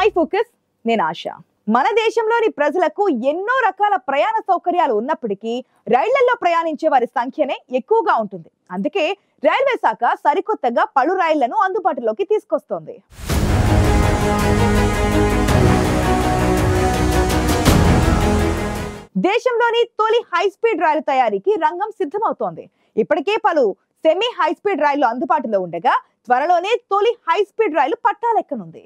I focus నేను ఆశ. మన దేశంలోని ప్రజలకు ఎన్నో రకాల ప్రయాణ సౌకర్యాలు ఉన్నప్పటికీ రైళ్లలో ప్రయాణించే వారి సంఖ్యనే ఎక్కువగా ఉంటుంది. అందుకే రైల్వే శాఖ సరికొత్తగా పలు రైళ్లను అందుబాటులోకి తీసుకొస్తోంది. దేశంలోని తొలి హై స్పీడ్ రైలు తయారీకి రంగం సిద్ధమవుతోంది. ఇప్పటికే పలు సెమీ హై స్పీడ్ రైళ్లు అందుబాటులో ఉండగా త్వరలోనే తొలి హై స్పీడ్ రైలు పట్టాలెక్కనుంది.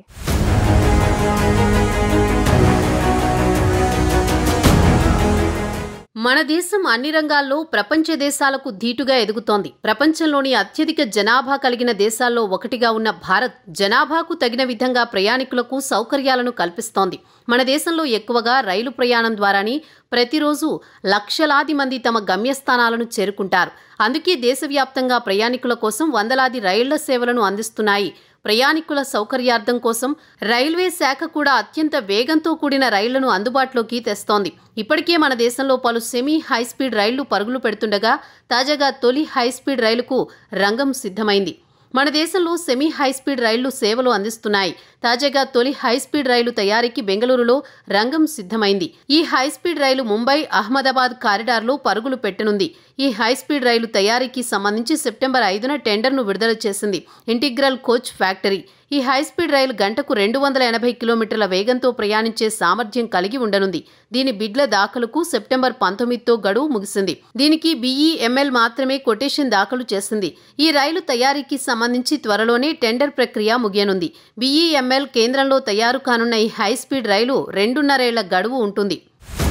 మన దేశం అన్ని రంగాల్లో ప్రపంచ దేశాలకు ధీటుగా ఎదుగుతోంది. ప్రపంచంలోని అత్యధిక జనాభా కలిగిన దేశాల్లో ఒకటిగా ఉన్న భారత్ జనాభాకు తగిన విధంగా ప్రయాణికులకు సౌకర్యాలను కల్పిస్తోంది. మన దేశంలో ఎక్కువగా రైలు ప్రయాణం ద్వారానే ప్రతిరోజు లక్షలాది మంది తమ గమ్యస్థానాలను చేరుకుంటారు. అందుకే దేశవ్యాప్తంగా ప్రయాణికుల కోసం వందలాది రైళ్ల సేవలను అందిస్తున్నాయి. ప్రయాణికుల సౌకర్యార్థం కోసం రైల్వే శాఖ కూడా అత్యంత వేగంతో కూడిన రైళ్లను అందుబాటులోకి తెస్తోంది. ఇప్పటికే మన దేశంలో పలు సెమీ హైస్పీడ్ రైళ్లు పరుగులు పెడుతుండగా తాజాగా తొలి హైస్పీడ్ రైలుకు రంగం సిద్ధమైంది. మన దేశంలో సెమీ హైస్పీడ్ రైళ్లు సేవలు అందిస్తున్నాయి. తాజాగా తొలి హైస్పీడ్ రైలు తయారీకి బెంగళూరులో రంగం సిద్ధమైంది. ఈ హైస్పీడ్ రైలు ముంబై అహ్మదాబాద్ కారిడార్లో పరుగులు పెట్టనుంది. ఈ హైస్పీడ్ రైలు తయారీకి సంబంధించి సెప్టెంబర్ 5న టెండర్ను విడుదల చేసింది ఇంటిగ్రల్ కోచ్ ఫ్యాక్టరీ. ఈ హైస్పీడ్ రైలు గంటకు 280 కిలోమీటర్ల వేగంతో ప్రయాణించే సామర్థ్యం కలిగి ఉండనుంది. దీని బిడ్ల దాఖలుకు సెప్టెంబర్ 19తో గడువు ముగిసింది. దీనికి BEML మాత్రమే కొటేషన్ దాఖలు చేసింది. ఈ రైలు తయారీకి సంబంధించి త్వరలోనే టెండర్ ప్రక్రియ ముగియనుంది. BEML కేంద్రంలో తయారు కానున్న ఈ హైస్పీడ్ రైలు 2.5 ఏళ్ల గడువు ఉంటుంది.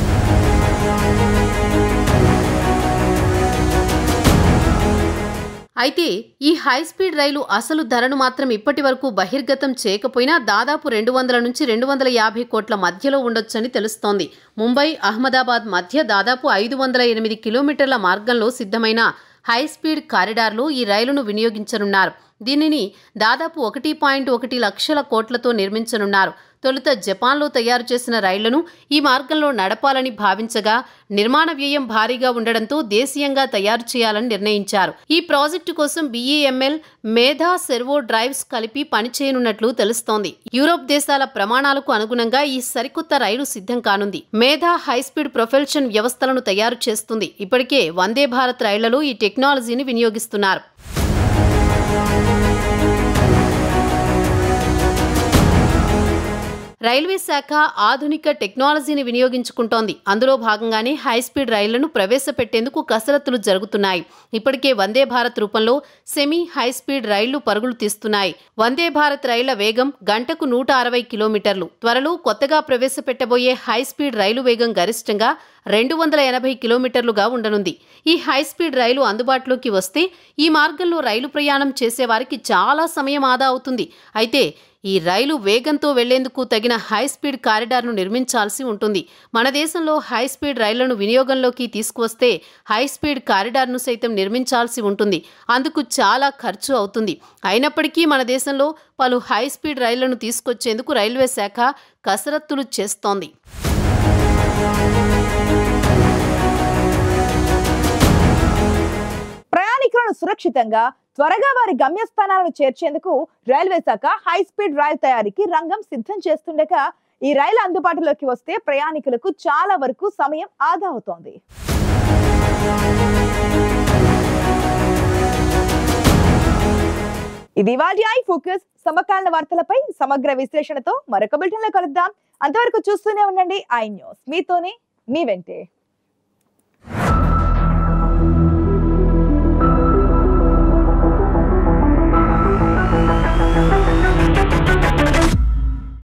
అయితే ఈ హైస్పీడ్ రైలు అసలు ధరను మాత్రం ఇప్పటి వరకు బహిర్గతం చేయకపోయినా దాదాపు 200 నుంచి 250 కోట్ల మధ్యలో ఉండొచ్చని తెలుస్తోంది. ముంబై అహ్మదాబాద్ మధ్య దాదాపు 508 కిలోమీటర్ల మార్గంలో సిద్ధమైన హైస్పీడ్ కారిడార్లో ఈ రైలును వినియోగించనున్నారు. దీనిని దాదాపు 1.1 లక్షల కోట్లతో నిర్మించనున్నారు. తొలుత జపాన్లో తయారు చేసిన రైళ్లను ఈ మార్గంలో నడపాలని భావించగా నిర్మాణ వ్యయం భారీగా ఉండడంతో దేశీయంగా తయారు చేయాలని నిర్ణయించారు. ఈ ప్రాజెక్టు కోసం BEML, మేధా సెర్వో డ్రైవ్స్ కలిపి పనిచేయనున్నట్లు తెలుస్తోంది. యూరోప్ దేశాల ప్రమాణాలకు అనుగుణంగా ఈ సరికొత్త రైలు సిద్ధం కానుంది. మేధా హైస్పీడ్ ప్రొపల్షన్ వ్యవస్థలను తయారు చేస్తుంది. ఇప్పటికే వందే భారత్ రైళ్లలో ఈ టెక్నాలజీని వినియోగిస్తున్నారు. రైల్వే శాఖ ఆధునిక టెక్నాలజీని వినియోగించుకుంటోంది. అందులో భాగంగానే హైస్పీడ్ రైళ్లను ప్రవేశపెట్టేందుకు కసరత్తులు జరుగుతున్నాయి. ఇప్పటికే వందే భారత్ రూపంలో సెమీ హైస్పీడ్ రైళ్లు పరుగులు తీస్తున్నాయి. వందే భారత్ రైళ్ల వేగం గంటకు 160 కిలోమీటర్లు. త్వరలో కొత్తగా ప్రవేశపెట్టబోయే హైస్పీడ్ రైలు వేగం గరిష్టంగా 280 కిలోమీటర్లుగా ఉండనుంది. ఈ హైస్పీడ్ రైలు అందుబాటులోకి వస్తే ఈ మార్గంలో రైలు ప్రయాణం చేసేవారికి చాలా సమయం ఆదా అవుతుంది. అయితే ఈ రైలు వేగంతో వెళ్లేందుకు తగిన హైస్పీడ్ కారిడార్ను నిర్మించాల్సి ఉంటుంది. మన దేశంలో హైస్పీడ్ రైళ్లను వినియోగంలోకి తీసుకువస్తే హైస్పీడ్ కారిడార్ను సైతం నిర్మించాల్సి ఉంటుంది. అందుకు చాలా ఖర్చు అవుతుంది. అయినప్పటికీ మన దేశంలో పలు హైస్పీడ్ రైళ్లను తీసుకొచ్చేందుకు రైల్వే శాఖ కసరత్తులు చేస్తోంది. ప్రయాణికులను సురక్షితంగా త్వరగా వారి గమ్యస్థానాలను చేర్చేందుకు రైల్వే శాఖ హై స్పీడ్ రైలు తయారీకి రంగం సిద్ధం చేస్తుండగా ఈ రైలు అందుబాటులోకి వస్తే ప్రయాణికులకు చాలా వరకు సమయం ఆదా అవుతోంది. ఇది వాటి ఐ ఫోకస్. సమకాలీన వార్తలపై సమగ్ర విశ్లేషణతో మరొక బులెటిన్లో కలుద్దాం. అంతవరకు చూస్తూనే ఉండండి ఐ న్యూస్. మీతోనే మీ వెంటే.